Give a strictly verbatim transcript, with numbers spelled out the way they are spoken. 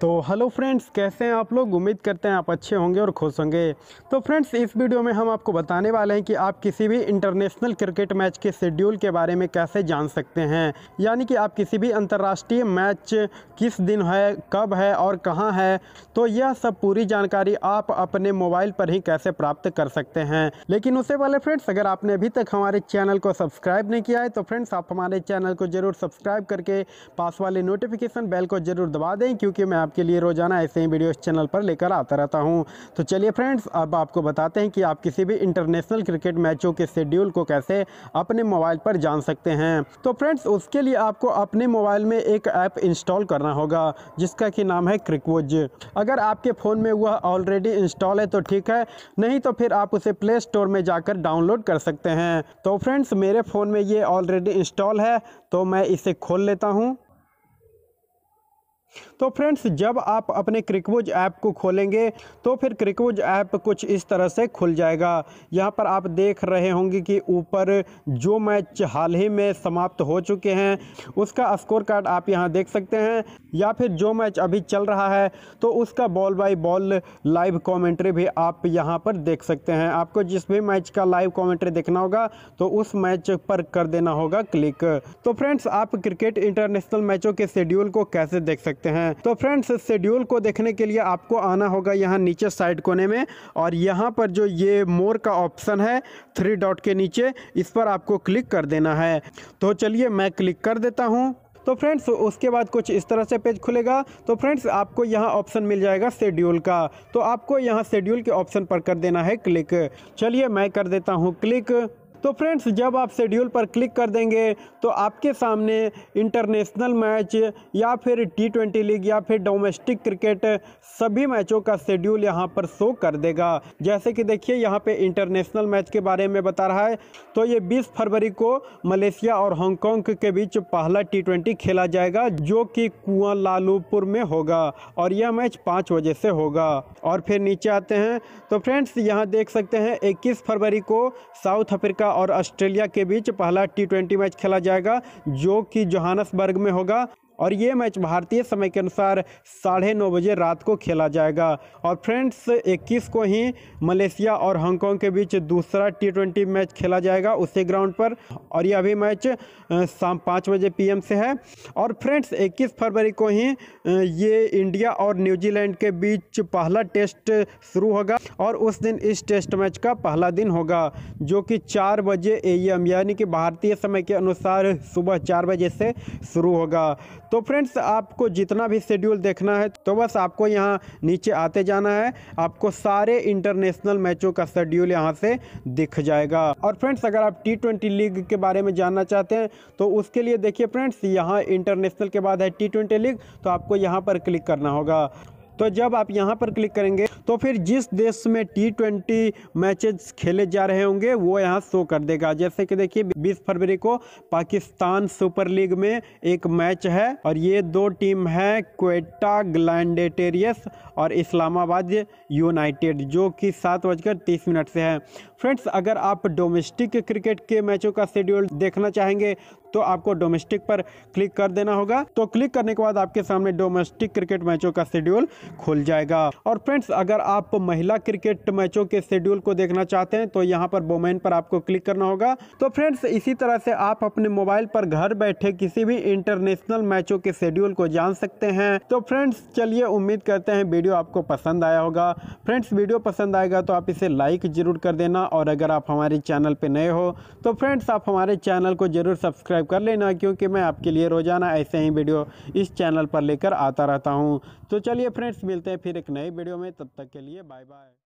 तो hello friends, कैसे हैं आप लोग। उम्मीद करते हैं आप अच्छे होंगे और खुश होंगे। तो फ्रेंड्स, इस वीडियो में हम आपको बताने वाले हैं कि आप किसी भी इंटरनेशनल क्रिकेट मैच के शेड्यूल के बारे में कैसे जान सकते हैं। यानी कि आप किसी भी अंतर्राष्ट्रीय मैच किस दिन है, कब है और कहां है, तो यह सब पूरी जानकारी आप अपने मोबाइल पर ही कैसे प्राप्त कर सकते हैं। लेकिन उससे पहले फ्रेंड्स, अगर आपने अभी तक हमारे चैनल को सब्सक्राइब नहीं किया है तो फ्रेंड्स आप हमारे चैनल को जरूर सब्सक्राइब करके पास वाले नोटिफिकेशन बेल को जरूर दबा दें, क्योंकि मैं के लिए रोजाना ऐसे ही वीडियो इस चैनल पर लेकर आता रहता हूं। तो चलिए फ्रेंड्स, अब आपको बताते हैं कि आप किसी भी इंटरनेशनल क्रिकेट मैचों के शेड्यूल को कैसे अपने मोबाइल पर जान सकते हैं। तो फ्रेंड्स, उसके लिए आपको अपने मोबाइल में एक ऐप इंस्टॉल करना होगा जिसका कि नाम है क्रिकविज। अगर आपके फ़ोन में वह ऑलरेडी इंस्टॉल है तो ठीक है, नहीं तो फिर आप उसे प्ले स्टोर में जाकर डाउनलोड कर सकते हैं। तो फ्रेंड्स, मेरे फ़ोन में ये ऑलरेडी इंस्टॉल है तो मैं इसे खोल लेता हूँ। तो फ्रेंड्स, जब आप अपने क्रिकविज ऐप को खोलेंगे तो फिर क्रिकविज ऐप कुछ इस तरह से खुल जाएगा। यहाँ पर आप देख रहे होंगे कि ऊपर जो मैच हाल ही में समाप्त हो चुके हैं उसका स्कोर कार्ड आप यहाँ देख सकते हैं, या फिर जो मैच अभी चल रहा है तो उसका ball by ball live commentary भी आप यहाँ पर देख सकते हैं। आपको जिस भी मैच का लाइव कॉमेंट्री देखना होगा तो उस मैच पर कर देना होगा क्लिक। तो फ्रेंड्स, आप क्रिकेट इंटरनेशनल मैचों के शेड्यूल को कैसे देख सकते हैं। तो फ्रेंड्स, शेड्यूल को देखने के लिए आपको आना होगा यहाँ नीचे साइड कोने में, और यहाँ पर जो ये मोर का ऑप्शन है थ्री डॉट के नीचे, इस पर आपको क्लिक कर देना है। तो चलिए मैं क्लिक कर देता हूँ। तो फ्रेंड्स, उसके बाद कुछ इस तरह से पेज खुलेगा। तो फ्रेंड्स, आपको यहाँ ऑप्शन मिल जाएगा शेड्यूल का, तो आपको यहाँ शेड्यूल के ऑप्शन पर कर देना है क्लिक। चलिए मैं कर देता हूँ क्लिक। तो फ्रेंड्स, जब आप शेड्यूल पर क्लिक कर देंगे तो आपके सामने इंटरनेशनल मैच या फिर टी ट्वेंटी लीग या फिर डोमेस्टिक क्रिकेट सभी मैचों का शेड्यूल यहाँ पर शो कर देगा। जैसे कि देखिए, यहाँ पे इंटरनेशनल मैच के बारे में बता रहा है। तो ये बीस फरवरी को मलेशिया और हांगकांग के बीच पहला टी ट्वेंटी खेला जाएगा, जो कि कुआलालंपुर में होगा, और यह मैच पाँच बजे से होगा। और फिर नीचे आते हैं तो फ्रेंड्स, यहाँ देख सकते हैं इक्कीस फरवरी को साउथ अफ्रीका और ऑस्ट्रेलिया के बीच पहला टी ट्वेंटी मैच खेला जाएगा, जो कि जोहान्सबर्ग में होगा, और ये मैच भारतीय समय के अनुसार साढ़े नौ बजे रात को खेला जाएगा। और फ्रेंड्स, इक्कीस को ही मलेशिया और हांगकांग के बीच दूसरा टी ट्वेंटी मैच खेला जाएगा उसी ग्राउंड पर, और यह भी मैच शाम पाँच बजे पीएम से है। और फ्रेंड्स, इक्कीस फरवरी को ही ये इंडिया और न्यूजीलैंड के बीच पहला टेस्ट शुरू होगा, और उस दिन इस टेस्ट मैच का पहला दिन होगा, जो कि चार बजे ए एम यानी कि भारतीय समय के अनुसार सुबह चार बजे से शुरू होगा। तो फ्रेंड्स, आपको जितना भी शेड्यूल देखना है तो बस आपको यहाँ नीचे आते जाना है, आपको सारे इंटरनेशनल मैचों का शेड्यूल यहाँ से दिख जाएगा। और फ्रेंड्स, अगर आप टी ट्वेंटी लीग के बारे में जानना चाहते हैं तो उसके लिए देखिए फ्रेंड्स, यहाँ इंटरनेशनल के बाद है टी ट्वेंटी लीग, तो आपको यहाँ पर क्लिक करना होगा। तो जब आप यहाँ पर क्लिक करेंगे तो फिर जिस देश में टी ट्वेंटी मैचेस खेले जा रहे होंगे वो यहाँ शो कर देगा। जैसे कि देखिए, बीस फरवरी को पाकिस्तान सुपर लीग में एक मैच है, और ये दो टीम है क्वेटा ग्लैडिएटर्स और इस्लामाबाद यूनाइटेड, जो कि सात बजकर तीस मिनट से है। फ्रेंड्स, अगर आप डोमेस्टिक क्रिकेट के मैचों का शेड्यूल देखना चाहेंगे तो आपको डोमेस्टिक पर क्लिक कर देना होगा। तो क्लिक करने के बाद आपके सामने डोमेस्टिक क्रिकेट मैचों का शेड्यूल खुल जाएगा। और फ्रेंड्स, अगर आप महिला क्रिकेट मैचों के शेड्यूल को देखना चाहते हैं तो यहाँ पर वोमेन पर आपको क्लिक करना होगा। तो फ्रेंड्स, इसी तरह से आप अपने मोबाइल पर घर बैठे किसी भी इंटरनेशनल मैचों के शेड्यूल को जान सकते हैं। तो फ्रेंड्स, चलिए उम्मीद करते हैं वीडियो आपको पसंद आया होगा। फ्रेंड्स, वीडियो पसंद आएगा तो आप इसे लाइक जरूर कर देना, और अगर आप हमारे चैनल पर नए हो तो फ्रेंड्स आप हमारे चैनल को जरूर सब्सक्राइब कर लेना, क्योंकि मैं आपके लिए रोजाना ऐसे ही वीडियो इस चैनल पर लेकर आता रहता हूं। तो चलिए फ्रेंड्स, मिलते हैं फिर एक नई वीडियो में, तब तक के लिए बाय बाय।